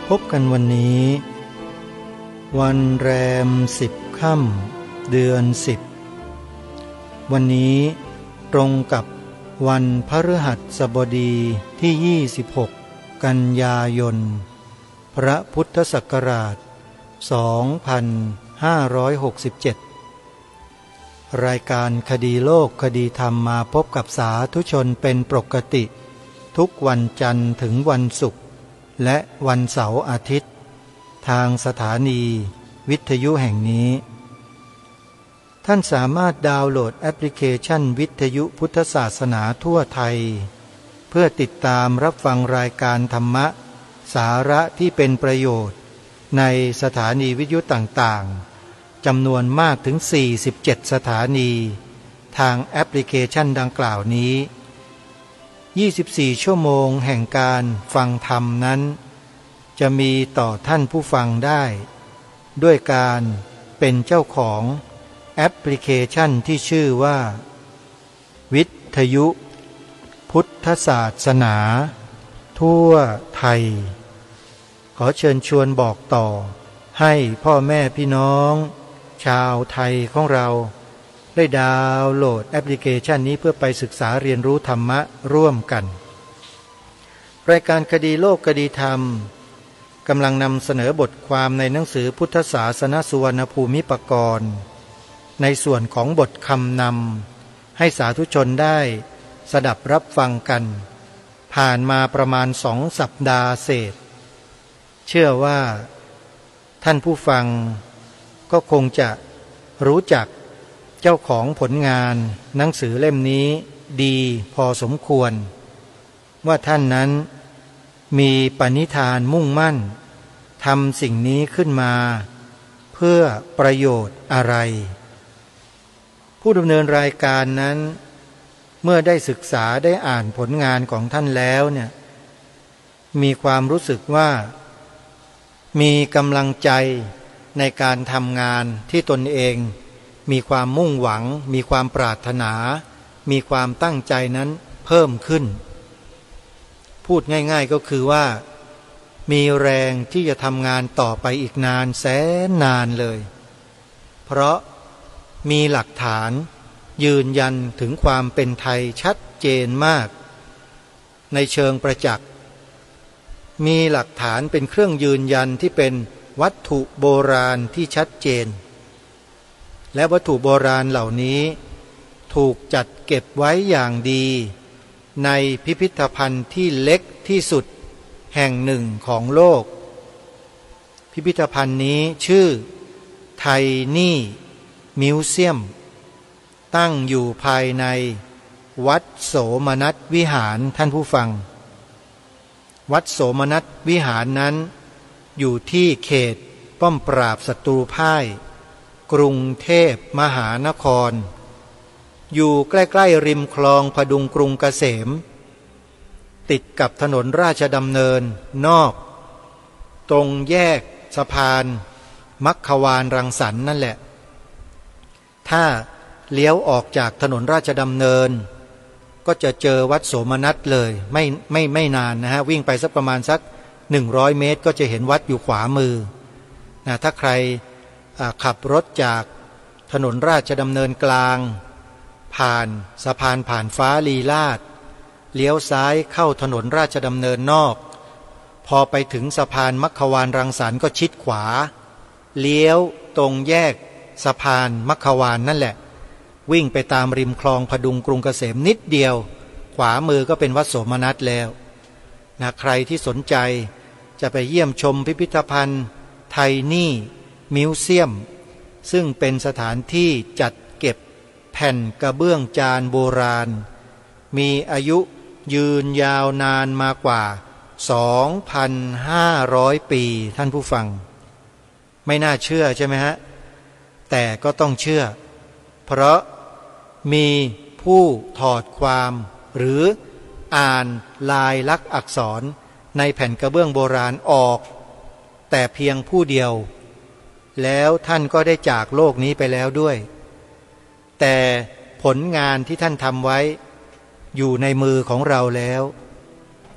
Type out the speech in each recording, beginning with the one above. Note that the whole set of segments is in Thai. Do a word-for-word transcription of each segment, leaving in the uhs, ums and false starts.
พบกันวันนี้วันแรมสิบค่ำเดือนสิบวันนี้ตรงกับวันพฤหัสบดีที่ยี่สิบหกกันยายนพระพุทธศักราชสองพันห้าร้อยหกสิบเจ็ดรายการคดีโลกคดีธรรมมาพบกับสาธุชนเป็นปกติทุกวันจันทร์ถึงวันศุกร์และวันเสาร์อาทิตย์ทางสถานีวิทยุแห่งนี้ท่านสามารถดาวน์โหลดแอปพลิเคชันวิทยุพุทธศาสนาทั่วไทยเพื่อติดตามรับฟังรายการธรรมะสาระที่เป็นประโยชน์ในสถานีวิทยุต่างๆจำนวนมากถึงสี่สิบเจ็ดสถานีทางแอปพลิเคชันดังกล่าวนี้ยี่สิบสี่ชั่วโมงแห่งการฟังธรรมนั้นจะมีต่อท่านผู้ฟังได้ด้วยการเป็นเจ้าของแอปพลิเคชันที่ชื่อว่าวิทยุพุทธศาสนาทั่วไทยขอเชิญชวนบอกต่อให้พ่อแม่พี่น้องชาวไทยของเราได้ดาวน์โหลดแอปพลิเคชันนี้เพื่อไปศึกษาเรียนรู้ธรรมะร่วมกันรายการคดีโลกคดีธรรมกำลังนำเสนอบทความในหนังสือพุทธศาสนสุวรรณภูมิปกรณ์ในส่วนของบทคำนำให้สาธุชนได้สดับรับฟังกันผ่านมาประมาณสองสัปดาห์เศษเชื่อว่าท่านผู้ฟังก็คงจะรู้จักเจ้าของผลงานหนังสือเล่มนี้ดีพอสมควรว่าท่านนั้นมีปณิธานมุ่งมั่นทำสิ่งนี้ขึ้นมาเพื่อประโยชน์อะไรผู้ดำเนินรายการนั้นเมื่อได้ศึกษาได้อ่านผลงานของท่านแล้วเนี่ยมีความรู้สึกว่ามีกำลังใจในการทำงานที่ตนเองมีความมุ่งหวังมีความปรารถนามีความตั้งใจนั้นเพิ่มขึ้นพูดง่ายๆก็คือว่ามีแรงที่จะทำงานต่อไปอีกนานแสนนานเลยเพราะมีหลักฐานยืนยันถึงความเป็นไทยชัดเจนมากในเชิงประจักษ์มีหลักฐานเป็นเครื่องยืนยันที่เป็นวัตถุโบราณที่ชัดเจนและวัตถุโบราณเหล่านี้ถูกจัดเก็บไว้อย่างดีในพิพิธภัณฑ์ที่เล็กที่สุดแห่งหนึ่งของโลกพิพิธภัณฑ์นี้ชื่อไทนี่มิวเซียมตั้งอยู่ภายในวัดโสมนัสวิหารท่านผู้ฟังวัดโสมนัสวิหารนั้นอยู่ที่เขตป้อมปราบศัตรูพ่ายกรุงเทพมหานครอยู่ใกล้ๆริมคลองพดุงกรุงเกษมติดกับถนนราชดำเนินนอกตรงแยกสะพานมัคควานรังสรรค์นั่นแหละถ้าเลี้ยวออกจากถนนราชดำเนินก็จะเจอวัดโสมนัสเลยไม่ไม่ไม่นานนะฮะวิ่งไปสักประมาณสักหนึ่งร้อยเมตรก็จะเห็นวัดอยู่ขวามือนะถ้าใครขับรถจากถนนราชดำเนินกลางผ่านสะพานผ่านฟ้าลีลาศเลี้ยวซ้ายเข้าถนนราชดำเนินนอกพอไปถึงสะพานมัคควานรังสรรค์ก็ชิดขวาเลี้ยวตรงแยกสะพานมัคควานนั่นแหละวิ่งไปตามริมคลองพดุงกรุงเกษมนิดเดียวขวามือก็เป็นวัดโสมนัสแล้วนะใครที่สนใจจะไปเยี่ยมชมพิพิธภัณฑ์ไทนี่มิวเซียมซึ่งเป็นสถานที่จัดเก็บแผ่นกระเบื้องจานโบราณมีอายุยืนยาวนานมากว่า สองพันห้าร้อย ปีท่านผู้ฟังไม่น่าเชื่อใช่ไหมฮะแต่ก็ต้องเชื่อเพราะมีผู้ถอดความหรืออ่านลายลักษณ์อักษรในแผ่นกระเบื้องโบราณออกแต่เพียงผู้เดียวแล้วท่านก็ได้จากโลกนี้ไปแล้วด้วยแต่ผลงานที่ท่านทำไว้อยู่ในมือของเราแล้ว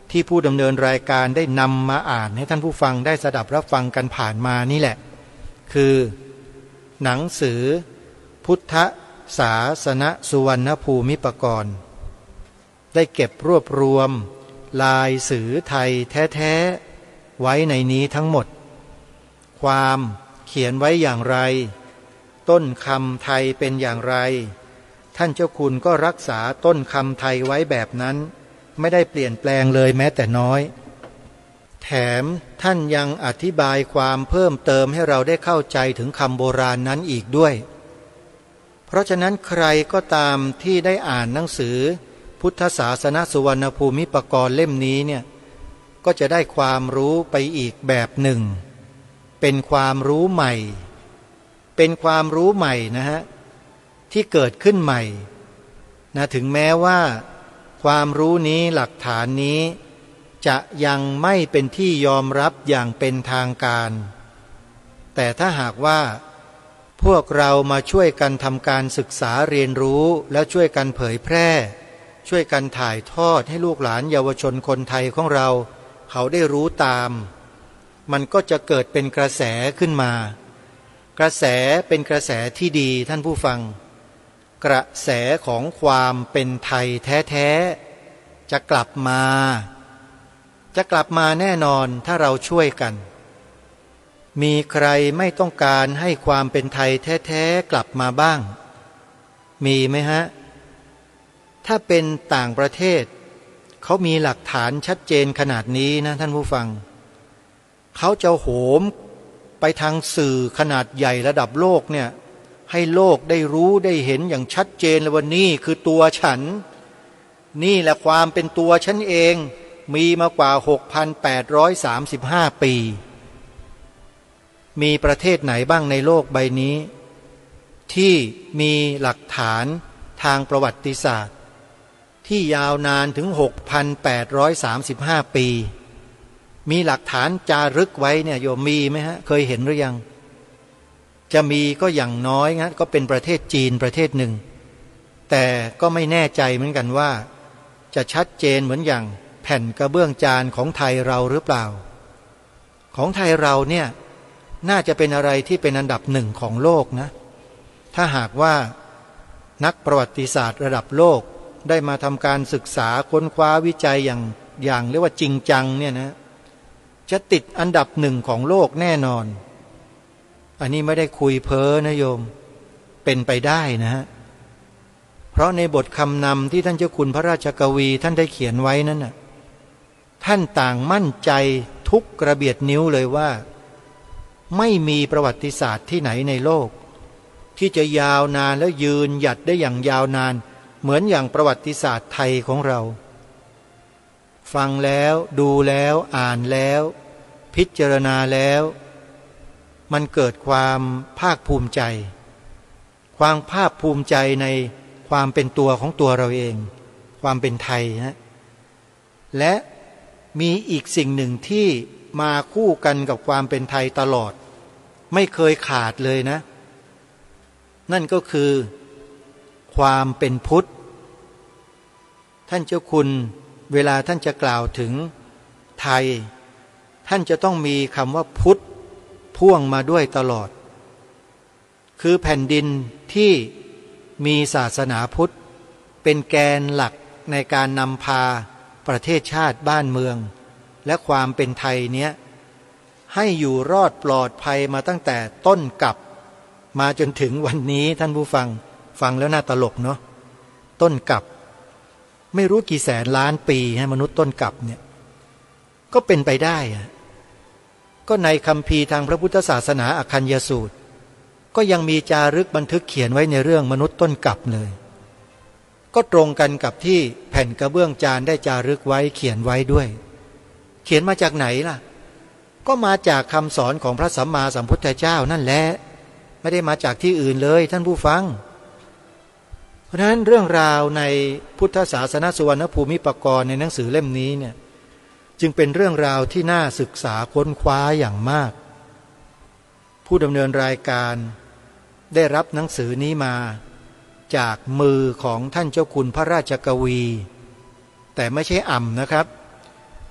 ที่ผู้ดำเนินรายการได้นำมาอ่านให้ท่านผู้ฟังได้สดับรับฟังกันผ่านมานี่แหละคือหนังสือพุทธศาสนสุวรรณภูมิปกรณ์ได้เก็บรวบรวมลายสื่อไทยแท้ๆไว้ในนี้ทั้งหมดความเขียนไว้อย่างไรต้นคำไทยเป็นอย่างไรท่านเจ้าคุณก็รักษาต้นคำไทยไว้แบบนั้นไม่ได้เปลี่ยนแปลงเลยแม้แต่น้อยแถมท่านยังอธิบายความเพิ่มเติมให้เราได้เข้าใจถึงคำโบราณนั้นอีกด้วยเพราะฉะนั้นใครก็ตามที่ได้อ่านหนังสือพุทธศาสนสุวรรณภูมิปกรณ์เล่มนี้เนี่ยก็จะได้ความรู้ไปอีกแบบหนึ่งเป็นความรู้ใหม่เป็นความรู้ใหม่นะฮะที่เกิดขึ้นใหม่นะถึงแม้ว่าความรู้นี้หลักฐานนี้จะยังไม่เป็นที่ยอมรับอย่างเป็นทางการแต่ถ้าหากว่าพวกเรามาช่วยกันทำการศึกษาเรียนรู้แล้วช่วยกันเผยแพร่ช่วยกันถ่ายทอดให้ลูกหลานเยาวชนคนไทยของเราเขาได้รู้ตามมันก็จะเกิดเป็นกระแสขึ้นมากระแสเป็นกระแสที่ดีท่านผู้ฟังกระแสของความเป็นไทยแท้ๆจะกลับมาจะกลับมาแน่นอนถ้าเราช่วยกันมีใครไม่ต้องการให้ความเป็นไทยแท้ๆกลับมาบ้างมีไหมฮะถ้าเป็นต่างประเทศเขามีหลักฐานชัดเจนขนาดนี้นะท่านผู้ฟังเขาจะโหมไปทางสื่อขนาดใหญ่ระดับโลกเนี่ยให้โลกได้รู้ได้เห็นอย่างชัดเจนเลยว่านี่คือตัวฉันนี่แหละความเป็นตัวฉันเองมีมากว่า หกพันแปดร้อยสามสิบห้า ปีมีประเทศไหนบ้างในโลกใบนี้ที่มีหลักฐานทางประวัติศาสตร์ที่ยาวนานถึง หกพันแปดร้อยสามสิบห้า ปีมีหลักฐานจารึกไว้เนี่ยโยมมีไหมฮะเคยเห็นหรือยังจะมีก็อย่างน้อยนะก็เป็นประเทศจีนประเทศหนึ่งแต่ก็ไม่แน่ใจเหมือนกันว่าจะชัดเจนเหมือนอย่างแผ่นกระเบื้องจานของไทยเราหรือเปล่าของไทยเราเนี่ยน่าจะเป็นอะไรที่เป็นอันดับหนึ่งของโลกนะถ้าหากว่านักประวัติศาสตร์ระดับโลกได้มาทำการศึกษาค้นคว้าวิจัยอย่างอย่างเรียกว่าจริงจังเนี่ยนะจะติดอันดับหนึ่งของโลกแน่นอนอันนี้ไม่ได้คุยเพ้อนะโยมเป็นไปได้นะฮะเพราะในบทคำนำที่ท่านเจ้าคุณพระราชกวีท่านได้เขียนไว้นั้นน่ะท่านต่างมั่นใจทุกกระเบียดนิ้วเลยว่าไม่มีประวัติศาสตร์ที่ไหนในโลกที่จะยาวนานแล้วยืนหยัดได้อย่างยาวนานเหมือนอย่างประวัติศาสตร์ไทยของเราฟังแล้วดูแล้วอ่านแล้วพิจารณาแล้วมันเกิดความภาคภูมิใจความภาคภูมิใจในความเป็นตัวของตัวเราเองความเป็นไทยนะและมีอีกสิ่งหนึ่งที่มาคู่กันกับความเป็นไทยตลอดไม่เคยขาดเลยนะนั่นก็คือความเป็นพุทธท่านเจ้าคุณเวลาท่านจะกล่าวถึงไทยท่านจะต้องมีคำว่าพุทธพ่วงมาด้วยตลอดคือแผ่นดินที่มีศาสนาพุทธเป็นแกนหลักในการนำพาประเทศชาติบ้านเมืองและความเป็นไทยเนี้ยให้อยู่รอดปลอดภัยมาตั้งแต่ต้นกับมาจนถึงวันนี้ท่านผู้ฟังฟังแล้วน่าตลกเนาะต้นกับไม่รู้กี่แสนล้านปีให้มนุษย์ต้นกับเนี่ยก็เป็นไปได้อะก็ในคัมภีร์ทางพระพุทธศาสนาอคัญญสูตรก็ยังมีจารึกบันทึกเขียนไว้ในเรื่องมนุษย์ต้นกับเลยก็ตรงกันกับที่แผ่นกระเบื้องจานได้จารึกไว้เขียนไว้ด้วยเขียนมาจากไหนล่ะก็มาจากคำสอนของพระสัมมาสัมพุทธเจ้านั่นแหละไม่ได้มาจากที่อื่นเลยท่านผู้ฟังเพราะฉะนั้นเรื่องราวในพุทธศาสนสุวรรณภูมิปกรณ์ในหนังสือเล่มนี้เนี่ยจึงเป็นเรื่องราวที่น่าศึกษาค้นคว้าอย่างมากผู้ดำเนินรายการได้รับหนังสือนี้มาจากมือของท่านเจ้าคุณพระราชกวีแต่ไม่ใช่อ่ำนะครับ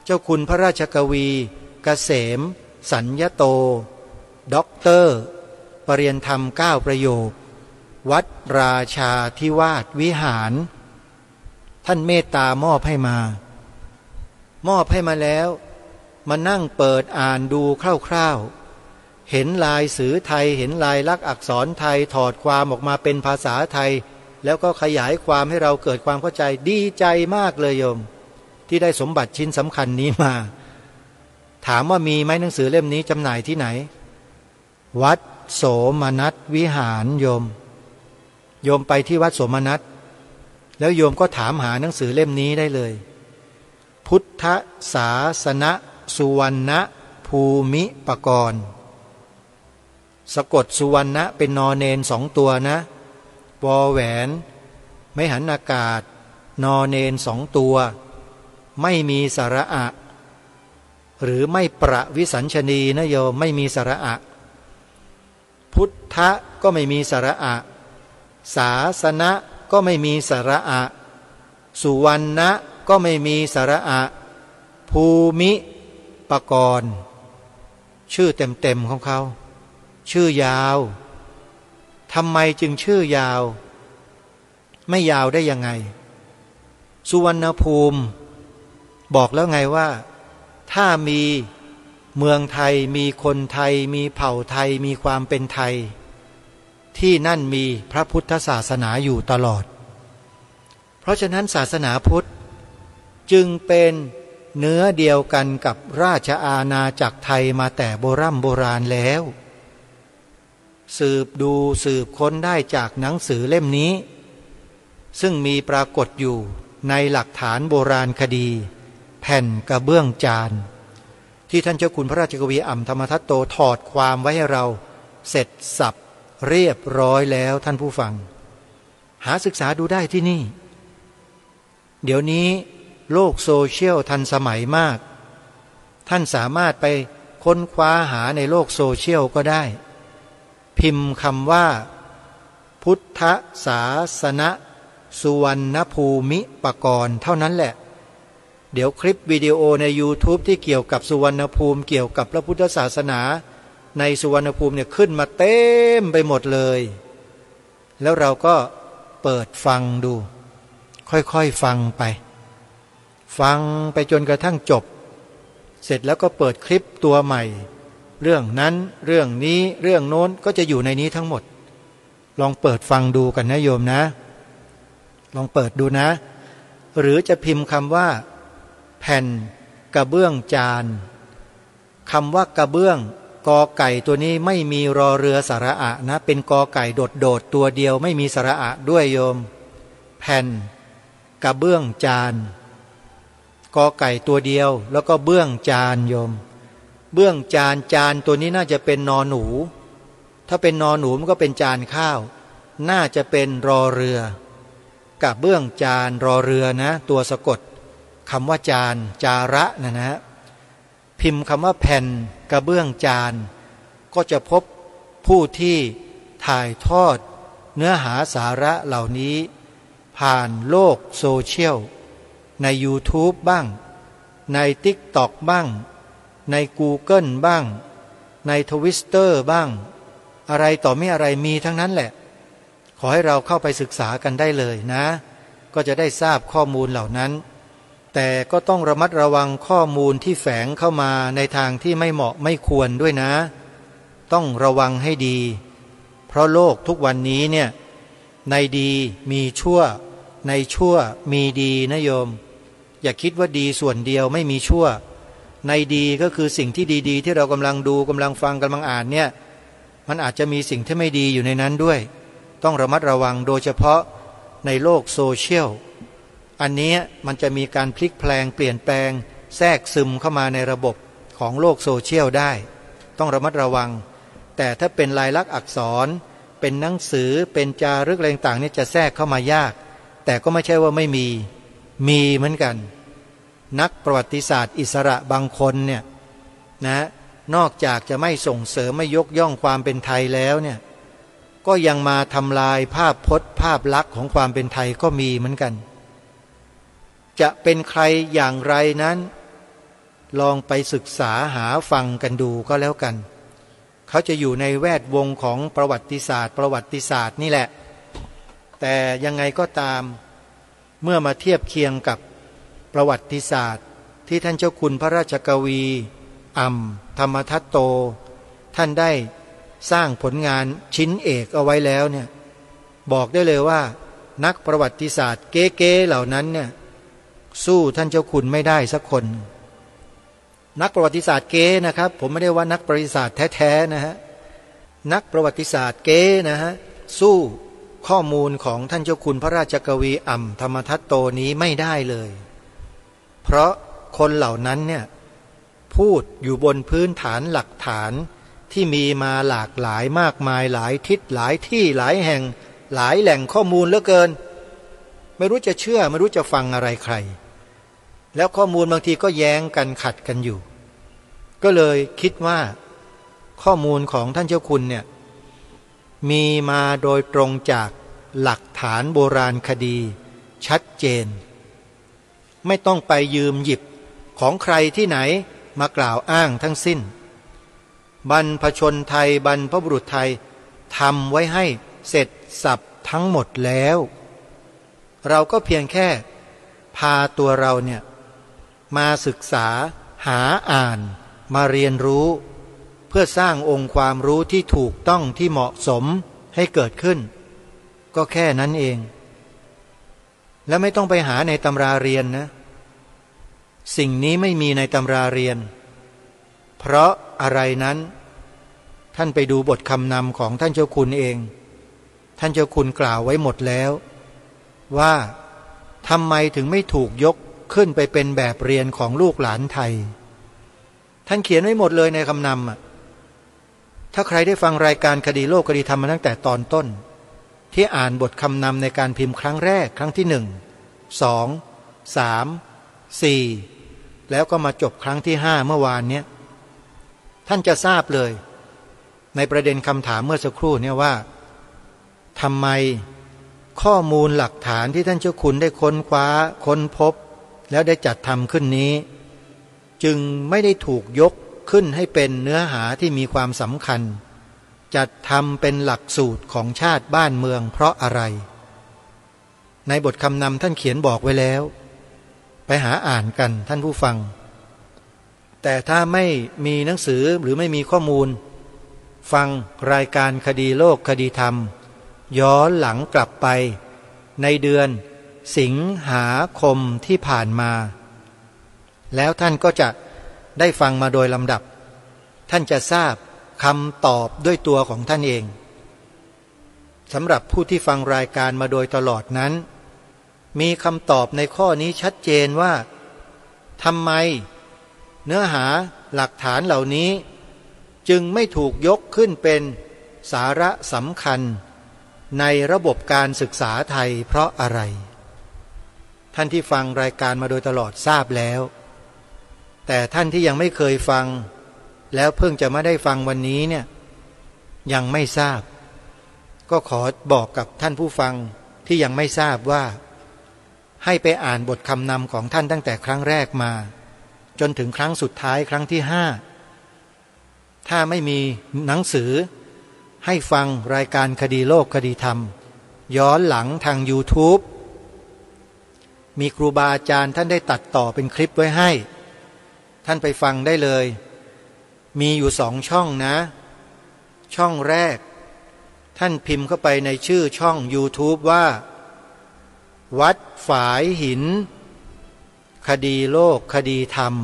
เจ้าคุณพระราชกวีเกษมสัญญโตด็อกเตอร์ปรริญญาธรรมเก้าประโยควัดราชาธิวาสวิหารท่านเมตตามอบให้มามอบให้มาแล้วมานั่งเปิดอ่านดูคร่าวๆเห็นลายสื่อไทยเห็นลายลักษณ์อักษรไทยถอดความออกมาเป็นภาษาไทยแล้วก็ขยายความให้เราเกิดความเข้าใจดีใจมากเลยโยมที่ได้สมบัติชิ้นสำคัญนี้มาถามว่ามีไหมหนังสือเล่มนี้จำหน่ายที่ไหนวัดโสมนัสวิหารโยมโยมไปที่วัดโสมนัสแล้วโยมก็ถามหาหนังสือเล่มนี้ได้เลยพุทธศาสนสุวรรณภูมิปกรณ์สะกดสุวรรณะเป็นนอเนนสองตัวนะวอแหวนไม่หันอากาศนอเนนสองตัวไม่มีสระอะหรือไม่ประวิสัญชนีนะโยมไม่มีสระอะพุทธะก็ไม่มีสระอะศาสนะก็ไม่มีสระอะสุวรรณะก็ไม่มีสระอะภูมิปกรณ์ชื่อเต็มๆของเขาชื่อยาวทำไมจึงชื่อยาวไม่ยาวได้ยังไงสุวรรณภูมิบอกแล้วไงว่าถ้ามีเมืองไทยมีคนไทยมีเผ่าไทยมีความเป็นไทยที่นั่นมีพระพุทธศาสนาอยู่ตลอดเพราะฉะนั้นศาสนาพุทธจึงเป็นเนื้อเดียวกันกับราชอาณาจักรไทยมาแต่โบรำโบราณแล้วสืบดูสืบค้นได้จากหนังสือเล่มนี้ซึ่งมีปรากฏอยู่ในหลักฐานโบราณคดีแผ่นกระเบื้องจานที่ท่านเจ้าคุณพระราชกวีอ่ำธรรมทัตโตถอดความไว้ให้เราเสร็จสับเรียบร้อยแล้วท่านผู้ฟังหาศึกษาดูได้ที่นี่เดี๋ยวนี้โลกโซเชียลทันสมัยมากท่านสามารถไปค้นคว้าหาในโลกโซเชียลก็ได้พิมพ์คำว่าพุทธศาสนสุวรรณภูมิปกรณ์เท่านั้นแหละเดี๋ยวคลิปวิดีโอใน YouTube ที่เกี่ยวกับสุวรรณภูมิเกี่ยวกับพระพุทธศาสนาในสุวรรณภูมิเนี่ยขึ้นมาเต็มไปหมดเลยแล้วเราก็เปิดฟังดูค่อยๆฟังไปฟังไปจนกระทั่งจบเสร็จแล้วก็เปิดคลิปตัวใหม่เรื่องนั้นเรื่องนี้เรื่องโน้นก็จะอยู่ในนี้ทั้งหมดลองเปิดฟังดูกันนะโยมนะลองเปิดดูนะหรือจะพิมพ์คำว่าแผ่นกระเบื้องจานคำว่ากระเบื้องกอไก่ตัวนี้ไม่มีรอเรือสระอะนะเป็นกอไก่โดดโดดตัวเดียวไม่มีสระอะด้วยโยมแผ่นกระเบื้องจานกอไก่ตัวเดียวแล้วก็เบื้องจานโยมเบื้องจานจานตัวนี้น่าจะเป็นนอหนูถ้าเป็นนอหนูมันก็เป็นจานข้าวน่าจะเป็นรอเรือกับเบื้องจานรอเรือนะตัวสะกดคำว่าจานจาระนะนะพิมพ์คำว่าแผ่นกระเบื้องจานก็จะพบผู้ที่ถ่ายทอดเนื้อหาสาระเหล่านี้ผ่านโลกโซเชียลใน YouTube บ้างใน TikTok บ้างใน Google บ้างใน Twitter บ้างอะไรต่อไม่อะไรมีทั้งนั้นแหละขอให้เราเข้าไปศึกษากันได้เลยนะก็จะได้ทราบข้อมูลเหล่านั้นแต่ก็ต้องระมัดระวังข้อมูลที่แฝงเข้ามาในทางที่ไม่เหมาะไม่ควรด้วยนะต้องระวังให้ดีเพราะโลกทุกวันนี้เนี่ยในดีมีชั่วในชั่วมีดีนะโยมอย่าคิดว่าดีส่วนเดียวไม่มีชั่วในดีก็คือสิ่งที่ดีๆที่เรากำลังดูกำลังฟังกำลังอ่านเนี่ยมันอาจจะมีสิ่งที่ไม่ดีอยู่ในนั้นด้วยต้องระมัดระวังโดยเฉพาะในโลกโซเชียลอันนี้มันจะมีการพลิกแปลงเปลี่ยนแปลงแทรกซึมเข้ามาในระบบของโลกโซเชียลได้ต้องระมัดระวังแต่ถ้าเป็นลายลักษณ์อักษรเป็นหนังสือเป็นจารึกอะไรต่างๆนี่จะแทรกเข้ามายากแต่ก็ไม่ใช่ว่าไม่มีมีเหมือนกันนักประวัติศาสตร์อิสระบางคนเนี่ยนะนอกจากจะไม่ส่งเสริมไม่ยกย่องความเป็นไทยแล้วเนี่ยก็ยังมาทำลายภาพพจน์ภาพลักษณ์ของความเป็นไทยก็มีเหมือนกันจะเป็นใครอย่างไรนั้นลองไปศึกษาหาฟังกันดูก็แล้วกันเขาจะอยู่ในแวดวงของประวัติศาสตร์ประวัติศาสตร์นี่แหละแต่ยังไงก็ตามเมื่อมาเทียบเคียงกับประวัติศาสตร์ที่ท่านเจ้าคุณพระราชกวีอ่ำธรรมทัตโตท่านได้สร้างผลงานชิ้นเอกเอาไว้แล้วเนี่ยบอกได้เลยว่านักประวัติศาสตร์เก๋ๆเหล่านั้นเนี่ยสู้ท่านเจ้าคุณไม่ได้สักคนนักประวัติศาสตร์เก๋นะครับผมไม่ได้ว่านักประวัติศาสตร์แท้ๆนะฮะนักประวัติศาสตร์เก๋นะฮะสู้ข้อมูลของท่านเจ้าคุณพระราชกวีอ่ำธรรมทัตโตนี้ไม่ได้เลยเพราะคนเหล่านั้นเนี่ยพูดอยู่บนพื้นฐานหลักฐานที่มีมาหลากหลายมากมายหลายทิศหลายที่หลายแห่งหลายแหล่งข้อมูลเหลือเกินไม่รู้จะเชื่อไม่รู้จะฟังอะไรใครแล้วข้อมูลบางทีก็แย้งกันขัดกันอยู่ก็เลยคิดว่าข้อมูลของท่านเจ้าคุณเนี่ยมีมาโดยตรงจากหลักฐานโบราณคดีชัดเจนไม่ต้องไปยืมหยิบของใครที่ไหนมากล่าวอ้างทั้งสิ้นบรรพชนไทยบรรพบุรุษไทยทำไว้ให้เสร็จสับทั้งหมดแล้วเราก็เพียงแค่พาตัวเราเนี่ยมาศึกษาหาอ่านมาเรียนรู้เพื่อสร้างองค์ความรู้ที่ถูกต้องที่เหมาะสมให้เกิดขึ้นก็แค่นั้นเองและไม่ต้องไปหาในตำราเรียนนะสิ่งนี้ไม่มีในตำราเรียนเพราะอะไรนั้นท่านไปดูบทคำนำของท่านเจ้าคุณเองท่านเจ้าคุณกล่าวไว้หมดแล้วว่าทำไมถึงไม่ถูกยกขึ้นไปเป็นแบบเรียนของลูกหลานไทยท่านเขียนไว้หมดเลยในคำนำอ่ะถ้าใครได้ฟังรายการคดีโลกคดีธรรมมาตั้งแต่ตอนต้นที่อ่านบทคำนำในการพิมพ์ครั้งแรกครั้งที่หนึ่งสองสามสี่แล้วก็มาจบครั้งที่ห้าเมื่อวานเนี้ยท่านจะทราบเลยในประเด็นคำถามเมื่อสักครู่เนี่ยว่าทำไมข้อมูลหลักฐานที่ท่านเจ้าคุณได้ค้นคว้าค้นพบแล้วได้จัดทำขึ้นนี้จึงไม่ได้ถูกยกขึ้นให้เป็นเนื้อหาที่มีความสำคัญจัดทำเป็นหลักสูตรของชาติบ้านเมืองเพราะอะไรในบทคำนำท่านเขียนบอกไว้แล้วไปหาอ่านกันท่านผู้ฟังแต่ถ้าไม่มีหนังสือหรือไม่มีข้อมูลฟังรายการคดีโลกคดีธรรมย้อนหลังกลับไปในเดือนสิงหาคมที่ผ่านมาแล้วท่านก็จะได้ฟังมาโดยลำดับท่านจะทราบคำตอบด้วยตัวของท่านเองสำหรับผู้ที่ฟังรายการมาโดยตลอดนั้นมีคำตอบในข้อนี้ชัดเจนว่าทำไมเนื้อหาหลักฐานเหล่านี้จึงไม่ถูกยกขึ้นเป็นสาระสำคัญในระบบการศึกษาไทยเพราะอะไรท่านที่ฟังรายการมาโดยตลอดทราบแล้วแต่ท่านที่ยังไม่เคยฟังแล้วเพิ่งจะมาได้ฟังวันนี้เนี่ยยังไม่ทราบก็ขอบอกกับท่านผู้ฟังที่ยังไม่ทราบว่าให้ไปอ่านบทคำนำของท่านตั้งแต่ครั้งแรกมาจนถึงครั้งสุดท้ายครั้งที่ห้าถ้าไม่มีหนังสือให้ฟังรายการคดีโลกคดีธรรมย้อนหลังทาง YouTube มีครูบาอาจารย์ท่านได้ตัดต่อเป็นคลิปไว้ให้ท่านไปฟังได้เลยมีอยู่สองช่องนะช่องแรกท่านพิมพ์เข้าไปในชื่อช่อง YouTube ว่าวัดฝายหินคดีโลกคดีธรรม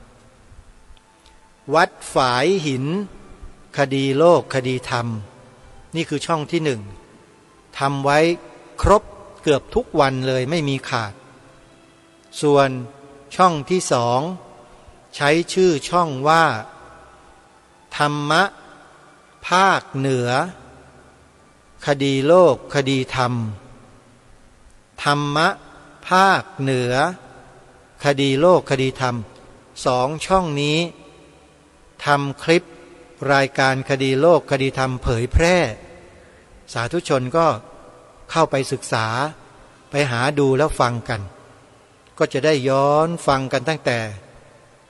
วัดฝายหินคดีโลกคดีธรรมนี่คือช่องที่หนึ่งทำไว้ครบเกือบทุกวันเลยไม่มีขาดส่วนช่องที่สองใช้ชื่อช่องว่าธรรมะภาคเหนือคดีโลกคดีธรรมธรรมะภาคเหนือคดีโลกคดีธรรมสองช่องนี้ทำคลิปรายการคดีโลกคดีธรรมเผยแพร่สาธุชนก็เข้าไปศึกษาไปหาดูแล้วฟังกันก็จะได้ย้อนฟังกันตั้งแต่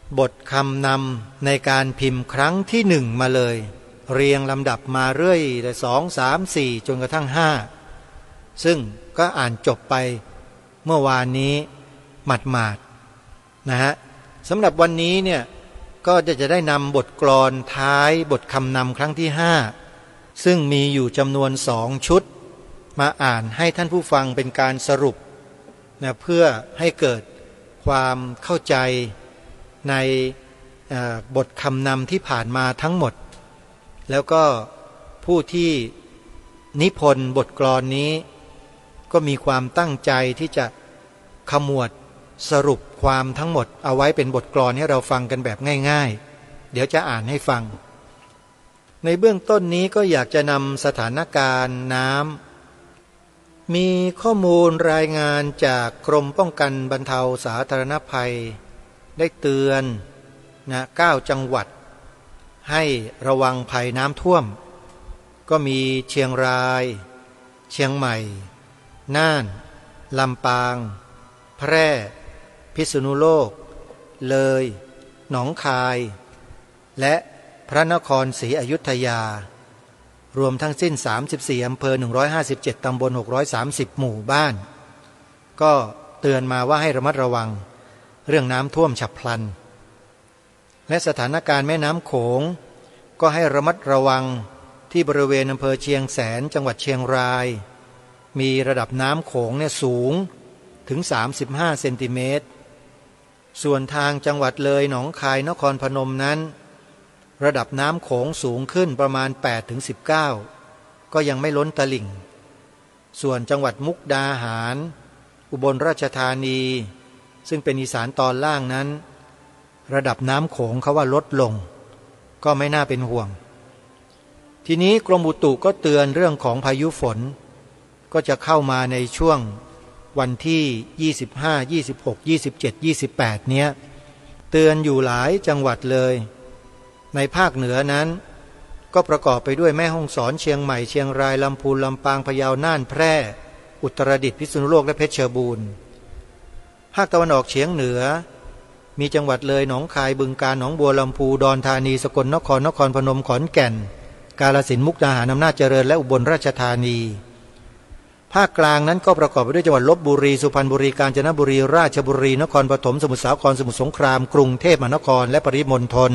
บทคำนำในการพิมพ์ครั้งที่หนึ่งมาเลยเรียงลำดับมาเรื่อยเลยสองสามสี่จนกระทั่งห้าซึ่งก็อ่านจบไปเมื่อวานนี้หมาดๆนะฮะสำหรับวันนี้เนี่ยก็จะจะได้นำบทกลอนท้ายบทคำนำครั้งที่ห้าซึ่งมีอยู่จำนวนสองชุดมาอ่านให้ท่านผู้ฟังเป็นการสรุปนะเพื่อให้เกิดความเข้าใจในบทคำนำที่ผ่านมาทั้งหมดแล้วก็ผู้ที่นิพนธ์บทกลอนนี้ก็มีความตั้งใจที่จะขมวดสรุปความทั้งหมดเอาไว้เป็นบทกลอนให้เราฟังกันแบบง่ายๆเดี๋ยวจะอ่านให้ฟังในเบื้องต้นนี้ก็อยากจะนำสถานการณ์น้ำมีข้อมูลรายงานจากกรมป้องกันบรรเทาสาธารณภัยได้เตือนนะเก้าจังหวัดให้ระวังภัยน้ำท่วมก็มีเชียงรายเชียงใหม่น่านลำปางแพร่พิษณุโลกเลยหนองคายและพระนครศรีอยุธยารวมทั้งสิ้นสามสิบสี่อำเภอหนึ่งร้อยห้าสิบเจ็ดตำบลหกร้อยสามสิบหมู่บ้านก็เตือนมาว่าให้ระมัดระวังเรื่องน้ำท่วมฉับพลันและสถานการณ์แม่น้ำโขงก็ให้ระมัดระวังที่บริเวณอำเภอเชียงแสนจังหวัดเชียงรายมีระดับน้ำโขงเนี่ยสูงถึงสามสิบห้าเซนติเมตรส่วนทางจังหวัดเลยหนองคายนครพนมนั้นระดับน้ำโขงสูงขึ้นประมาณ แปดถึงสิบเก้า ก็ยังไม่ล้นตลิ่งส่วนจังหวัดมุกดาหารอุบลราชธานีซึ่งเป็นอีสานตอนล่างนั้นระดับน้ำโขงเขาว่าลดลงก็ไม่น่าเป็นห่วงทีนี้กรมอุตุก็เตือนเรื่องของพายุฝนก็จะเข้ามาในช่วงวันที่ยี่สิบห้า ยี่สิบหก ยี่สิบเจ็ด ยี่สิบแปดเนี้ยเตือนอยู่หลายจังหวัดเลยในภาคเหนือนั้นก็ประกอบไปด้วยแม่ฮ่องสอนเชียงใหม่เชียงรายลำพูนลำปางพะเยาน่านแพร่อุตรดิตถ์พิษณุโลกและเพชรบูรณ์ภาคตะวันออกเฉียงเหนือมีจังหวัดเลยหนองคายบึงกาฬหนองบัวลำพูอุดรธานีสกลนครนครพนมขอนแก่นกาฬสินธุ์มุกดาหารอำนาจเจริญและอุบลราชธานีภาคกลางนั้นก็ประกอบไปด้วยจังหวัดลบบุรีสุพรรณบุรีกาญจนบุรีราชบุรีนครปฐมสมุทรสาครสมุทรสงครามกรุงเทพมหานครและปริมณฑล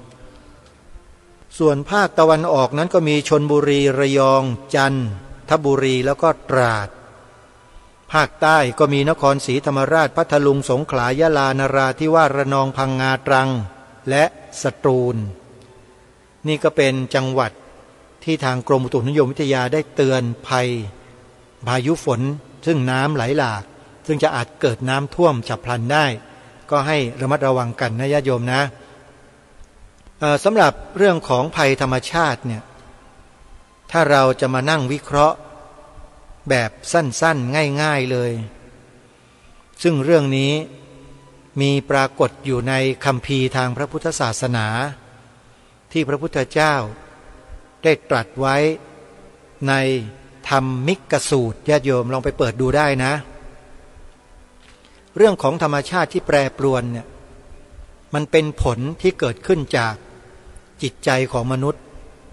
ส่วนภาคตะวันออกนั้นก็มีชลบุรีระยองจันทบุรีแล้วก็ตราดภาคใต้ก็มีนครศรีธรรมราชพัทลุงสงขลายะลานราธิวาสระนองพังงาตรังและสตูลนี่ก็เป็นจังหวัดที่ทางกรมอุตุนิยมวิทยาได้เตือนภัยพายุฝนซึ่งน้ำไหลหลากซึ่งจะอาจเกิดน้ำท่วมฉับพลันได้ก็ให้ระมัดระวังกันนะญาติโยมนะสำหรับเรื่องของภัยธรรมชาติเนี่ยถ้าเราจะมานั่งวิเคราะห์แบบสั้นๆง่ายๆเลยซึ่งเรื่องนี้มีปรากฏอยู่ในคัมภีร์ทางพระพุทธศาสนาที่พระพุทธเจ้าได้ตรัสไว้ในธรรมมิกสูตรญาติโยมลองไปเปิดดูได้นะเรื่องของธรรมชาติที่แปรปรวนเนี่ยมันเป็นผลที่เกิดขึ้นจากจิตใจของมนุษย์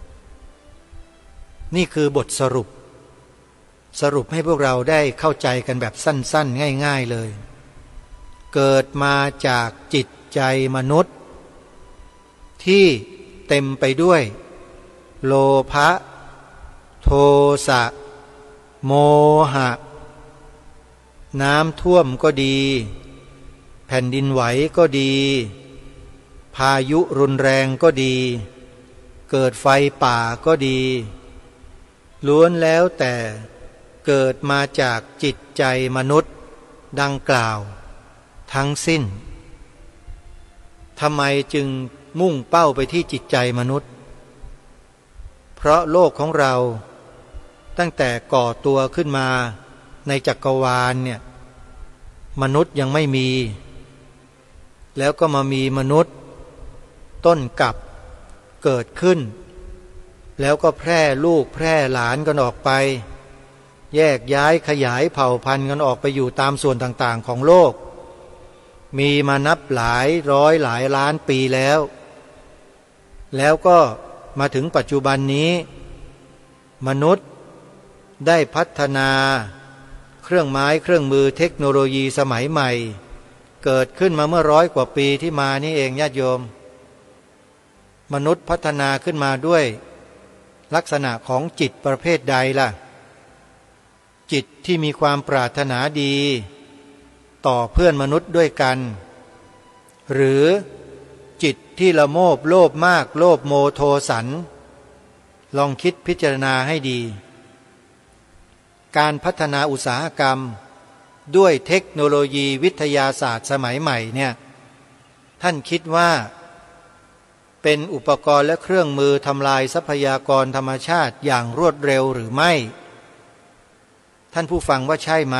นี่คือบทสรุปสรุปให้พวกเราได้เข้าใจกันแบบสั้นๆง่ายๆเลยเกิดมาจากจิตใจมนุษย์ที่เต็มไปด้วยโลภะโทสะโมหะน้ำท่วมก็ดีแผ่นดินไหวก็ดีพายุรุนแรงก็ดีเกิดไฟป่าก็ดีล้วนแล้วแต่เกิดมาจากจิตใจมนุษย์ดังกล่าวทั้งสิ้นทำไมจึงมุ่งเป้าไปที่จิตใจมนุษย์เพราะโลกของเราตั้งแต่ก่อตัวขึ้นมาในจักรวาลเนี่ยมนุษย์ยังไม่มีแล้วก็มามีมนุษย์ต้นกับเกิดขึ้นแล้วก็แพร่ลูกแพร่หลานกันออกไปแยกย้ายขยายเผ่าพันธุ์กันออกไปอยู่ตามส่วนต่างๆของโลกมีมานับหลายร้อยหลายล้านปีแล้วแล้วก็มาถึงปัจจุบันนี้มนุษย์ได้พัฒนาเครื่องไม้เครื่องมือเทคโนโลยีสมัยใหม่เกิดขึ้นมาเมื่อร้อยกว่าปีที่มานี่เองญาติโยมมนุษย์พัฒนาขึ้นมาด้วยลักษณะของจิตประเภทใดล่ะจิตที่มีความปรารถนาดีต่อเพื่อนมนุษย์ด้วยกันหรือจิตที่ละโมบโลภมากโลภโมโทสันลองคิดพิจารณาให้ดีการพัฒนาอุตสาหกรรมด้วยเทคโนโลยีวิทยาศาสตร์สมัยใหม่เนี่ยท่านคิดว่าเป็นอุปกรณ์และเครื่องมือทำลายทรัพยากรธรรมชาติอย่างรวดเร็วหรือไม่ท่านผู้ฟังว่าใช่ไหม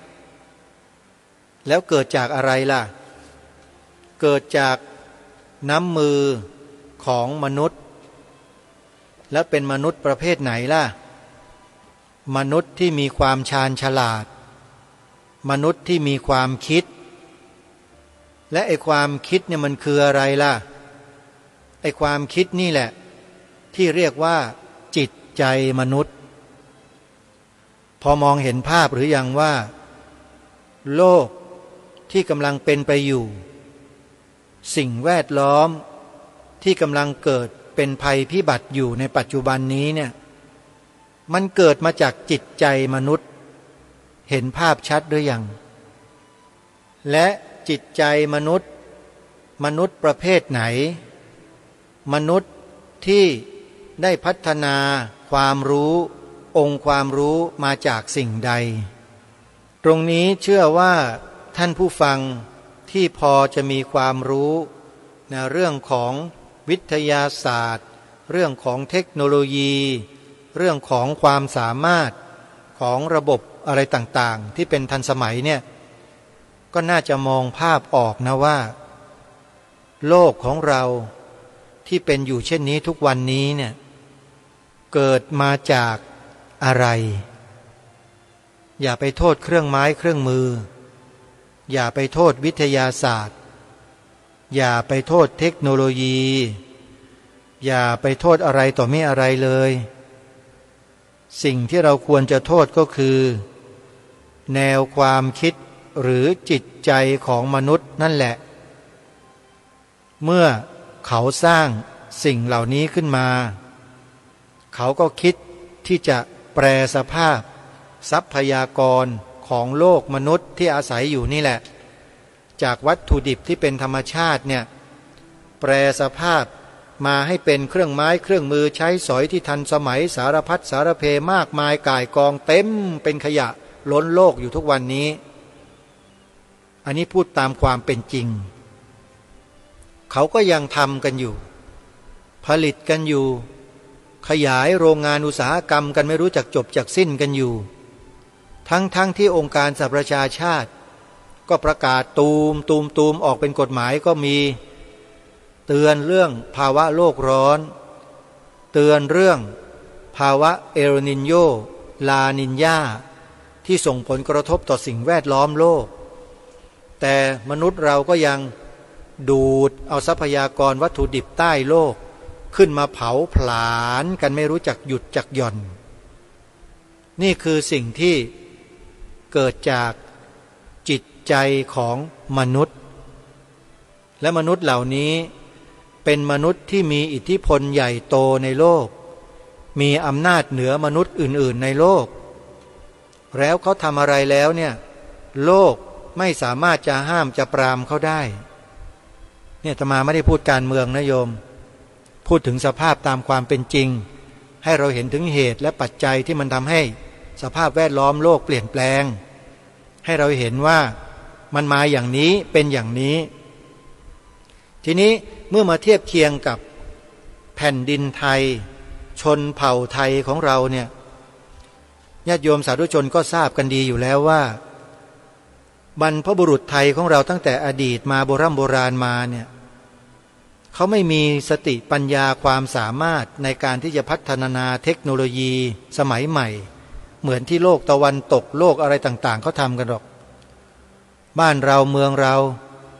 แล้วเกิดจากอะไรล่ะเกิดจากน้ำมือของมนุษย์และเป็นมนุษย์ประเภทไหนล่ะมนุษย์ที่มีความชาญฉลาดมนุษย์ที่มีความคิดและไอ้ความคิดเนี่ยมันคืออะไรล่ะไอ้ความคิดนี่แหละที่เรียกว่าจิตใจมนุษย์พอมองเห็นภาพหรือยังว่าโลกที่กำลังเป็นไปอยู่สิ่งแวดล้อมที่กำลังเกิดเป็นภัยพิบัติอยู่ในปัจจุบันนี้เนี่ยมันเกิดมาจากจิตใจมนุษย์เห็นภาพชัดหรือยังและจิตใจมนุษย์มนุษย์ประเภทไหนมนุษย์ที่ได้พัฒนาความรู้องค์ความรู้มาจากสิ่งใดตรงนี้เชื่อว่าท่านผู้ฟังที่พอจะมีความรู้ในเรื่องของวิทยาศาสตร์เรื่องของเทคโนโลยีเรื่องของความสามารถของระบบอะไรต่างๆที่เป็นทันสมัยเนี่ยก็น่าจะมองภาพออกนะว่าโลกของเราที่เป็นอยู่เช่นนี้ทุกวันนี้เนี่ยเกิดมาจากอะไรอย่าไปโทษเครื่องไม้เครื่องมืออย่าไปโทษวิทยาศาสตร์อย่าไปโทษเทคโนโลยีอย่าไปโทษอะไรต่อไม่อะไรเลยสิ่งที่เราควรจะโทษก็คือแนวความคิดหรือจิตใจของมนุษย์นั่นแหละเมื่อเขาสร้างสิ่งเหล่านี้ขึ้นมาเขาก็คิดที่จะแปรสภาพทรัพยากรของโลกมนุษย์ที่อาศัยอยู่นี่แหละจากวัตถุดิบที่เป็นธรรมชาติเนี่ยแปรสภาพมาให้เป็นเครื่องไม้เครื่องมือใช้สอยที่ทันสมัยสารพัดสารเพมากมายก่ายกองเต็มเป็นขยะล้นโลกอยู่ทุกวันนี้อันนี้พูดตามความเป็นจริงเขาก็ยังทำกันอยู่ผลิตกันอยู่ขยายโรงงานอุตสาหกรรมกันไม่รู้จักจบจักสิ้นกันอยู่ทั้งๆ ท, ที่องค์การสหประชาชาติก็ประกาศตูมตูมตูมออกเป็นกฎหมายก็มีเตือนเรื่องภาวะโลกร้อนเตือนเรื่องภาวะเอลนินโญลานินญาที่ส่งผลกระทบต่อสิ่งแวดล้อมโลกแต่มนุษย์เราก็ยังดูดเอาทรัพยากรวัตถุดิบใต้โลกขึ้นมาเผาผลาญกันไม่รู้จักหยุดจักหย่อนนี่คือสิ่งที่เกิดจากจิตใจของมนุษย์และมนุษย์เหล่านี้เป็นมนุษย์ที่มีอิทธิพลใหญ่โตในโลกมีอำนาจเหนือมนุษย์อื่นๆในโลกแล้วเขาทำอะไรแล้วเนี่ยโลกไม่สามารถจะห้ามจะปรามเขาได้เนี่ยอาตมาไม่ได้พูดการเมืองนะโยมพูดถึงสภาพตามความเป็นจริงให้เราเห็นถึงเหตุและปัจจัยที่มันทำให้สภาพแวดล้อมโลกเปลี่ยนแปลงให้เราเห็นว่ามันมาอย่างนี้เป็นอย่างนี้ทีนี้เมื่อมาเทียบเคียงกับแผ่นดินไทยชนเผ่าไทยของเราเนี่ยญาติโยมสาธุชนก็ทราบกันดีอยู่แล้วว่าบรรพบุรุษไทยของเราตั้งแต่อดีตมาโบราณโบราณมาเนี่ยเขาไม่มีสติปัญญาความสามารถในการที่จะพัฒนาเทคโนโลยีสมัยใหม่เหมือนที่โลกตะวันตกโลกอะไรต่างๆเขาทำกันหรอกบ้านเราเมืองเรา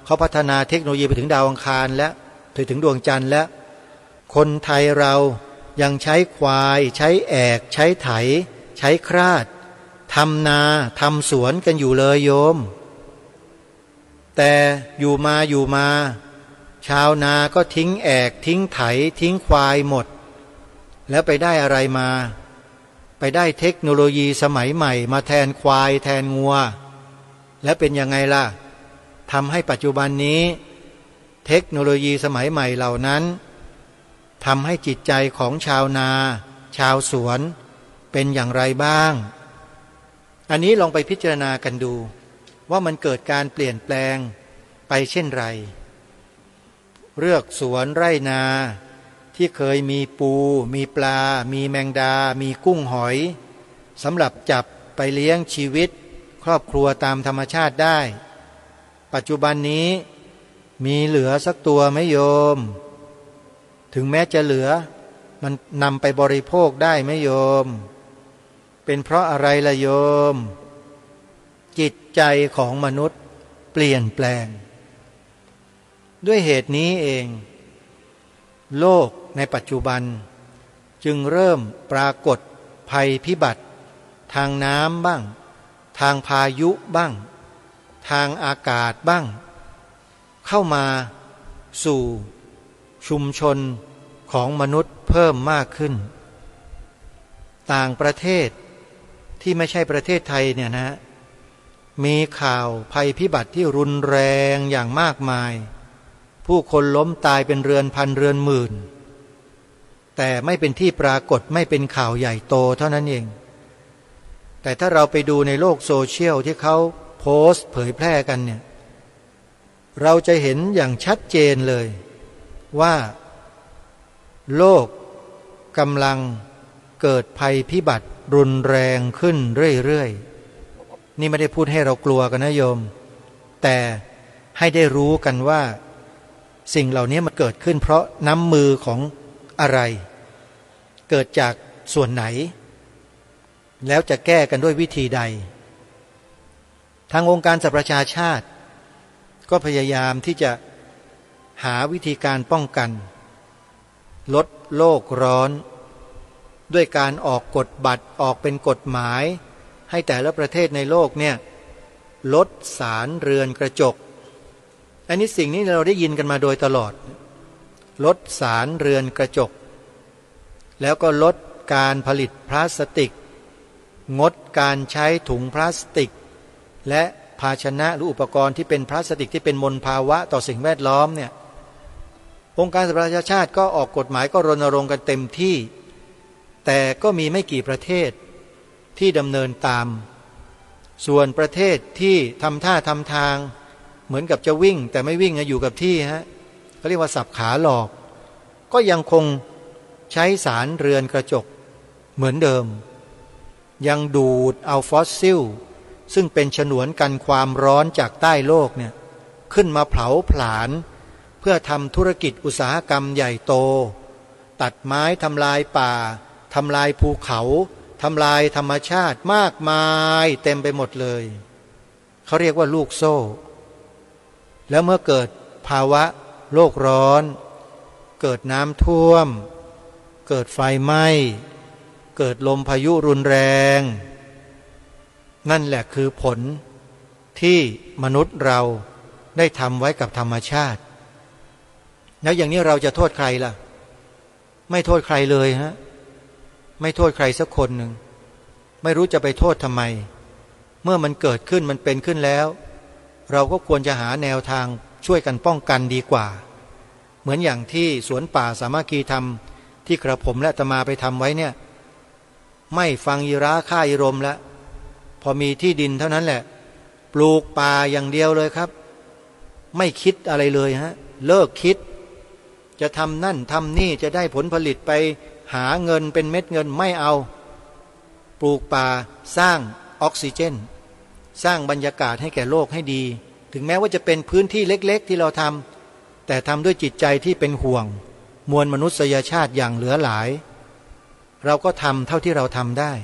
เขาพัฒนาเทคโนโลยีไปถึงดาวอังคารและไปถึงดวงจันทร์แล้วคนไทยเรายังใช้ควายใช้แอกใช้ไถใช้คราดทำนาทำสวนกันอยู่เลยโยมแต่อยู่มาอยู่มาชาวนาก็ทิ้งแอกทิ้งไถทิ้งควายหมดแล้วไปได้อะไรมาไปได้เทคโนโลยีสมัยใหม่มาแทนควายแทนงัวและเป็นยังไงล่ะทำให้ปัจจุบันนี้เทคโนโลยีสมัยใหม่เหล่านั้นทำให้จิตใจของชาวนาชาวสวนเป็นอย่างไรบ้างอันนี้ลองไปพิจารณากันดูว่ามันเกิดการเปลี่ยนแปลงไปเช่นไรเลือกสวนไร่นาที่เคยมีปูมีปลามีแมงดามีกุ้งหอยสำหรับจับไปเลี้ยงชีวิตครอบครัวตามธรรมชาติได้ปัจจุบันนี้มีเหลือสักตัวไหมโยมถึงแม้จะเหลือมันนำไปบริโภคได้ไหมโยมเป็นเพราะอะไรล่ะโยมจิตใจของมนุษย์เปลี่ยนแปลงด้วยเหตุนี้เองโลกในปัจจุบันจึงเริ่มปรากฏภัยพิบัติทางน้ำบ้างทางพายุบ้างทางอากาศบ้างเข้ามาสู่ชุมชนของมนุษย์เพิ่มมากขึ้นต่างประเทศที่ไม่ใช่ประเทศไทยเนี่ยนะมีข่าวภัยพิบัติที่รุนแรงอย่างมากมายผู้คนล้มตายเป็นเรือนพันเรือนหมื่นแต่ไม่เป็นที่ปรากฏไม่เป็นข่าวใหญ่โตเท่านั้นเองแต่ถ้าเราไปดูในโลกโซเชียลที่เขาโพสต์เผยแพร่กันเนี่ยเราจะเห็นอย่างชัดเจนเลยว่าโลกกำลังเกิดภัยพิบัติรุนแรงขึ้นเรื่อยๆนี่ไม่ได้พูดให้เรากลัวกันนะโยมแต่ให้ได้รู้กันว่าสิ่งเหล่านี้มันเกิดขึ้นเพราะน้ำมือของอะไรเกิดจากส่วนไหนแล้วจะแก้กันด้วยวิธีใดทางองค์การสหประชาชาติก็พยายามที่จะหาวิธีการป้องกันลดโลกร้อนด้วยการออกกฎบัตรออกเป็นกฎหมายให้แต่ละประเทศในโลกเนี่ยลดสารเรือนกระจกอันนี้สิ่งนี้เราได้ยินกันมาโดยตลอดลดสารเรือนกระจกแล้วก็ลดการผลิตพลาสติกงดการใช้ถุงพลาสติกและภาชนะหรืออุปกรณ์ที่เป็นพลาสติกที่เป็นมลภาวะต่อสิ่งแวดล้อมเนี่ยองค์การสหประชาชาติก็ออกกฎหมายก็รณรงค์กันเต็มที่แต่ก็มีไม่กี่ประเทศที่ดำเนินตามส่วนประเทศที่ทำท่าทำทางเหมือนกับจะวิ่งแต่ไม่วิ่งอยู่กับที่ฮะเขาเรียกว่าสับขาหลอกก็ยังคงใช้สารเรือนกระจกเหมือนเดิมยังดูดเอาฟอสซิลซึ่งเป็นฉนวนกันความร้อนจากใต้โลกเนี่ยขึ้นมาเผาผลาญเพื่อทำธุรกิจอุตสาหกรรมใหญ่โตตัดไม้ทำลายป่าทำลายภูเขาทำลายธรรมชาติมากมายเต็มไปหมดเลยเขาเรียกว่าลูกโซ่แล้วเมื่อเกิดภาวะโลกร้อนเกิดน้ำท่วมเกิดไฟไหม้เกิดลมพายุรุนแรงนั่นแหละคือผลที่มนุษย์เราได้ทำไว้กับธรรมชาติแล้วอย่างนี้เราจะโทษใครล่ะไม่โทษใครเลยฮะไม่โทษใครสักคนหนึ่งไม่รู้จะไปโทษทำไมเมื่อมันเกิดขึ้นมันเป็นขึ้นแล้วเราก็ควรจะหาแนวทางช่วยกันป้องกันดีกว่าเหมือนอย่างที่สวนป่าสามัคคีธรรมที่กระผมและอาตมาไปทำไว้เนี่ยไม่ฟังยีราฆ่ายีรมแล้วพอมีที่ดินเท่านั้นแหละปลูกป่าอย่างเดียวเลยครับไม่คิดอะไรเลยฮะเลิกคิดจะทำนั่นทำนี่จะได้ผลผลิตไปหาเงินเป็นเม็ดเงินไม่เอาปลูกป่าสร้างออกซิเจนสร้างบรรยากาศให้แก่โลกให้ดีถึงแม้ว่าจะเป็นพื้นที่เล็กๆที่เราทำแต่ทำด้วยจิตใจที่เป็นห่วงมวลมนุษยชาติอย่างเหลือหลายเราก็ทำเท่าที่เราทำได้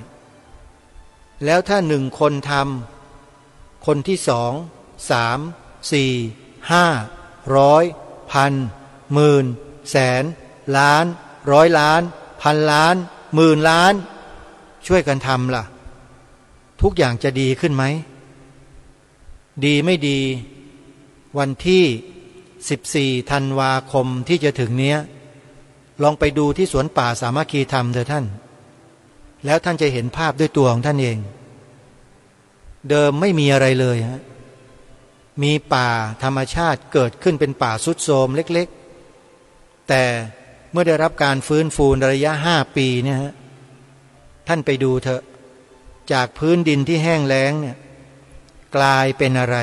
แล้วถ้าหนึ่งคนทำคนที่สองสามสี่ห้าร้อยพันหมื่นแสนล้านร้อยล้านพันล้านหมื่นล้านช่วยกันทำล่ะทุกอย่างจะดีขึ้นไหมดีไม่ดีวันที่สิบสี่ธันวาคมที่จะถึงเนี้ยลองไปดูที่สวนป่าสามัคคีธรรมเถอะท่านแล้วท่านจะเห็นภาพด้วยตัวของท่านเองเดิมไม่มีอะไรเลยฮะมีป่าธรรมชาติเกิดขึ้นเป็นป่าสุดโทรมเล็กๆแต่เมื่อได้รับการฟื้นฟูระยะห้าปีเนี่ยฮะท่านไปดูเถอะจากพื้นดินที่แห้งแล้งเนี่ยกลายเป็นอะไร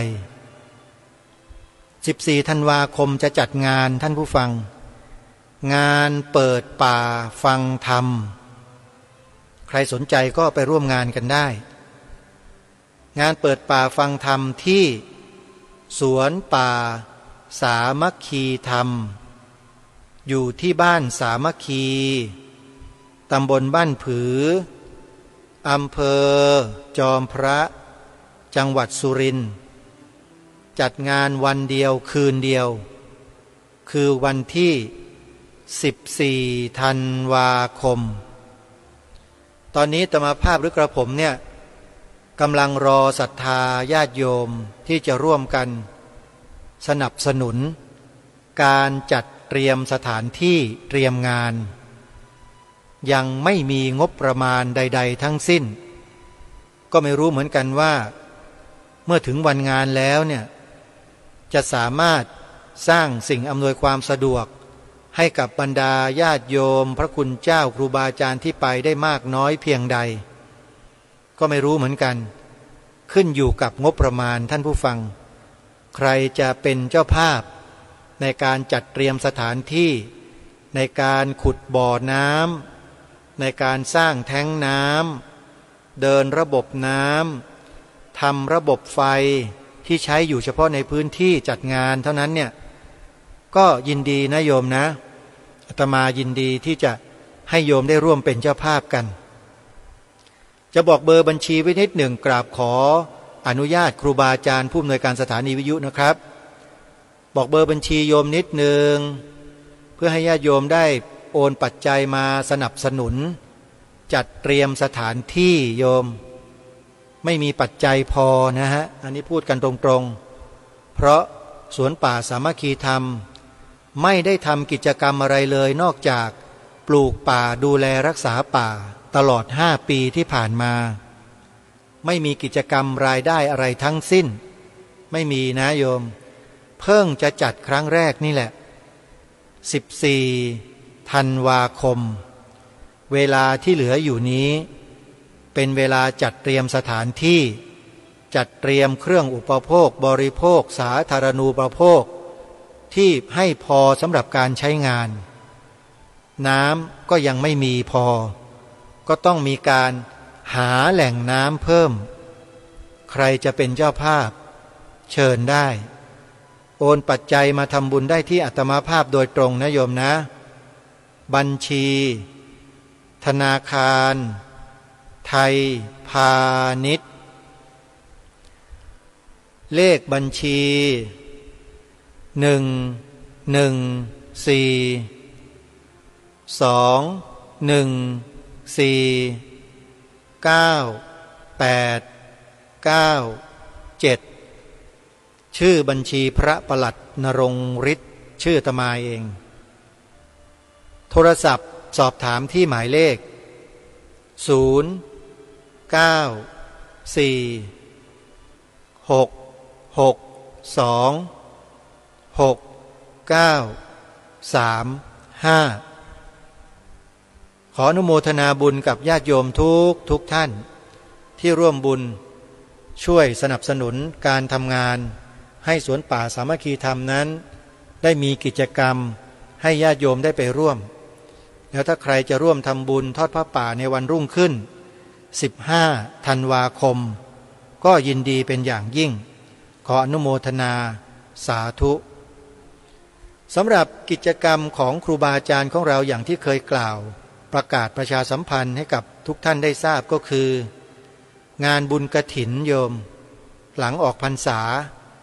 สิบสี่ธันวาคมจะจัดงานท่านผู้ฟังงานเปิดป่าฟังธรรมใครสนใจก็ไปร่วมงานกันได้งานเปิดป่าฟังธรรมที่สวนป่าสามัคคีธรรมอยู่ที่บ้านสามัคคีตำบลบ้านผืออำเภอจอมพระจังหวัดสุรินทร์จัดงานวันเดียวคืนเดียวคือวันที่สิบสี่ธันวาคมตอนนี้อาตมาภาพหรือกระผมเนี่ยกำลังรอศรัทธาญาติโยมที่จะร่วมกันสนับสนุนการจัดเตรียมสถานที่เตรียมงานยังไม่มีงบประมาณใดๆทั้งสิ้นก็ไม่รู้เหมือนกันว่าเมื่อถึงวันงานแล้วเนี่ยจะสามารถสร้างสิ่งอำนวยความสะดวกให้กับบรรดาญาติโยมพระคุณเจ้าครูบาอาจารย์ที่ไปได้มากน้อยเพียงใดก็ไม่รู้เหมือนกันขึ้นอยู่กับงบประมาณท่านผู้ฟังใครจะเป็นเจ้าภาพในการจัดเตรียมสถานที่ในการขุดบ่อน้ำในการสร้างแท้งน้ำเดินระบบน้ำทำระบบไฟที่ใช้อยู่เฉพาะในพื้นที่จัดงานเท่านั้นเนี่ยก็ยินดีนะโยมนะอาตมายินดีที่จะให้โยมได้ร่วมเป็นเจ้าภาพกันจะบอกเบอร์บัญชีไว้นิดหนึ่งกราบขออนุญาตครูบาอาจารย์ผู้อำนวยการสถานีวิทยุนะครับบอกเบอร์บัญชีโยมนิดหนึ่งเพื่อให้ญาติโยมได้โอนปัจจัยมาสนับสนุนจัดเตรียมสถานที่โยมไม่มีปัจจัยพอนะฮะอันนี้พูดกันตรงๆเพราะสวนป่าสามัคคีธรรมไม่ได้ทำกิจกรรมอะไรเลยนอกจากปลูกป่าดูแลรักษาป่าตลอดห้าปีที่ผ่านมาไม่มีกิจกรรมรายได้อะไรทั้งสิ้นไม่มีนะโยมเพิ่งจะจัดครั้งแรกนี่แหละสิบสี่ธันวาคมเวลาที่เหลืออยู่นี้เป็นเวลาจัดเตรียมสถานที่จัดเตรียมเครื่องอุปโภคบริโภคสาธารณูปโภคที่ให้พอสำหรับการใช้งานน้ำก็ยังไม่มีพอก็ต้องมีการหาแหล่งน้ำเพิ่มใครจะเป็นเจ้าภาพเชิญได้โอนปัจจัยมาทำบุญได้ที่อาตมาภาพโดยตรงนะโยมนะบัญชีธนาคารไทยพาณิชย์เลขบัญชีหนึ่งหนึ่งสี่สองหนึ่งสี่เก้าแปดเก้าเจ็ดชื่อบัญชีพระประหลัดนรงฤทธิ์ชื่ออาตมาเองโทรศัพท์สอบถามที่หมายเลขศูนย์เก้าสี่หกหกสองหกเก้าสามห้าขออนุโมทนาบุญกับญาติโยมทุกทุกท่านที่ร่วมบุญช่วยสนับสนุนการทำงานให้สวนป่าสามัคคีธรรมนั้นได้มีกิจกรรมให้ญาติโยมได้ไปร่วมแล้วถ้าใครจะร่วมทำบุญทอดผ้าป่าในวันรุ่งขึ้นสิบห้าธันวาคมก็ยินดีเป็นอย่างยิ่งขออนุโมทนาสาธุสำหรับกิจกรรมของครูบาอาจารย์ของเราอย่างที่เคยกล่าวประกาศประชาสัมพันธ์ให้กับทุกท่านได้ทราบก็คืองานบุญกฐินโยมหลังออกพรรษา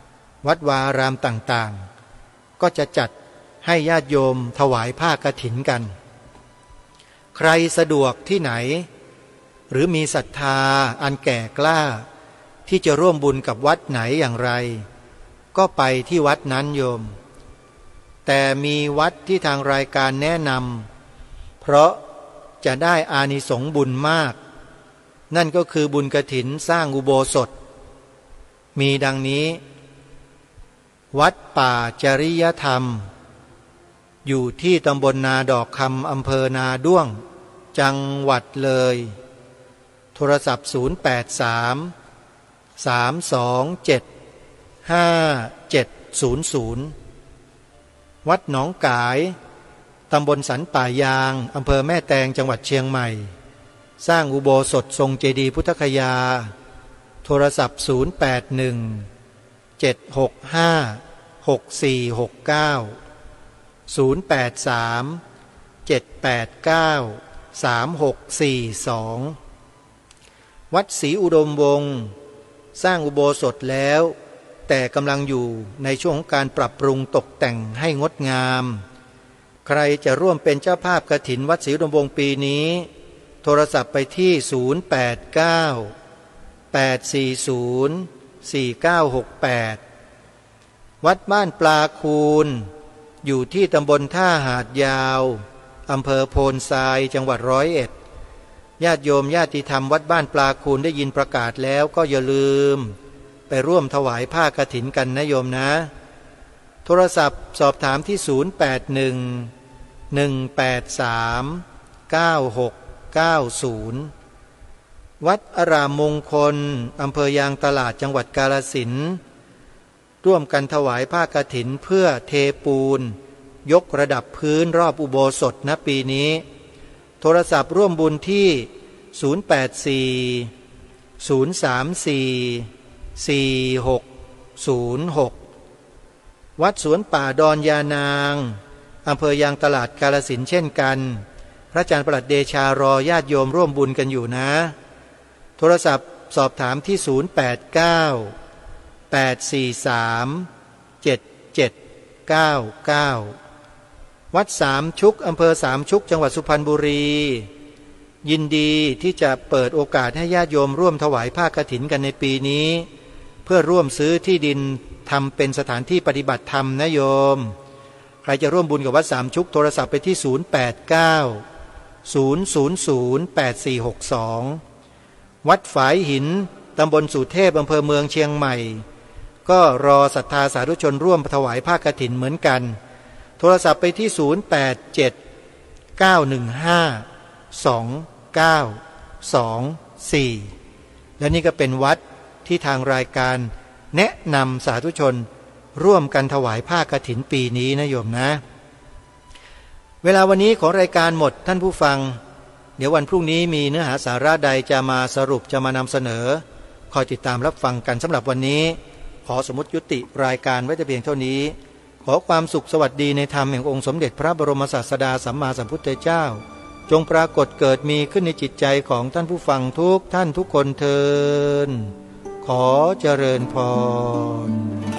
วัดวาอารามต่างๆก็จะจัดให้ญาติโยมถวายผ้ากฐินกันใครสะดวกที่ไหนหรือมีศรัทธาอันแก่กล้าที่จะร่วมบุญกับวัดไหนอย่างไรก็ไปที่วัดนั้นโยมแต่มีวัดที่ทางรายการแนะนำเพราะจะได้อานิสงส์บุญมากนั่นก็คือบุญกฐินสร้างอุโบสถมีดังนี้วัดป่าจริยธรรมอยู่ที่ตำบลนาดอกคำอำเภอนาด้วงจังหวัดเลยโทรศัพท์ศูนย์ แปด สาม สาม สอง เจ็ด ห้า เจ็ด ศูนย์ ศูนย์วัดหนองกายตำบลสันป่ายางอำเภอแม่แตงจังหวัดเชียงใหม่สร้างอุโบสถทรงเจดีย์พุทธคยาโทรศัพท์ศูนย์ แปด หนึ่ง เจ็ด หก ห้า หก สี่ หก เก้า ศูนย์ แปด สาม เจ็ด แปด เก้า สาม หก สี่ สองวัดศรีอุดมวงศ์สร้างอุโบสถแล้วแต่กำลังอยู่ในช่วงของการปรับปรุงตกแต่งให้งดงามใครจะร่วมเป็นเจ้าภาพกฐินวัดศรีอุดมวงศ์ปีนี้โทรศัพท์ไปที่ศูนย์ แปด เก้า แปด สี่ ศูนย์ สี่ เก้า หก แปดวัดบ้านปลาคูนอยู่ที่ตำบลท่าหาดยาวอำเภอโพนทรายจังหวัดร้อยเอ็ดญาติโยมญาติธรรมวัดบ้านปลาคูนได้ยินประกาศแล้วก็อย่าลืมไปร่วมถวายผ้ากฐินกันนะโยมนะโทรศัพท์สอบถามที่ศูนย์ แปด หนึ่ง หนึ่ง แปด สาม เก้า หก เก้า ศูนย์วัดอารามมงคลอำเภอยางตลาดจังหวัดกาฬสินธุ์ร่วมกันถวายผ้ากฐินเพื่อเทปูนยกระดับพื้นรอบอุโบสถณปีนี้โทรศัพท์ร่วมบุญที่ศูนย์ แปด สี่ ศูนย์ สาม สี่ สี่ หก ศูนย์ หกวัดสวนป่าดอนยานางอำเภอยางตลาดกาฬสินธุ์เช่นกันพระอาจารย์ประหลัดเดชารอญาติโยมร่วมบุญกันอยู่นะโทรศัพท์สอบถามที่ศูนย์ แปด เก้า แปด สี่ สาม เจ็ด เจ็ด เก้า เก้าวัดสามชุกอำเภอสามชุกจังหวัดสุพรรณบุรียินดีที่จะเปิดโอกาสให้ญาติโยมร่วมถวายผ้ากฐินกันในปีนี้เพื่อร่วมซื้อที่ดินทำเป็นสถานที่ปฏิบัติธรรมนะโยมใครจะร่วมบุญกับวัดสามชุกโทรศัพท์ไปที่ศูนย์ แปด เก้า ศูนย์ ศูนย์ ศูนย์ แปด สี่ หก สองวัดฝายหินตำบลสุเทพอำเภอเมืองเชียงใหม่ก็รอศรัทธาสาธุชนร่วมถวายผ้ากฐินเหมือนกันโทรศัพท์ไปที่ศูนย์ แปด เจ็ด เก้า หนึ่ง ห้า สอง เก้า สอง สี่และนี่ก็เป็นวัดที่ทางรายการแนะนำสาธุชนร่วมกันถวายผ้ากฐินปีนี้นะโยมนะเวลาวันนี้ของรายการหมดท่านผู้ฟังเดี๋ยววันพรุ่งนี้มีเนื้อหาสาระใดจะมาสรุปจะมานำเสนอคอยติดตามรับฟังกันสำหรับวันนี้ขอสมมุติยุติรายการไว้แต่เพียงเท่านี้ขอความสุขสวัสดีในธรรมแห่งองค์สมเด็จพระบรมศาสดาสัมมาสัมพุทธเจ้าจงปรากฏเกิดมีขึ้นในจิตใจของท่านผู้ฟังทุกท่านทุกคนเทอญขอเจริญพร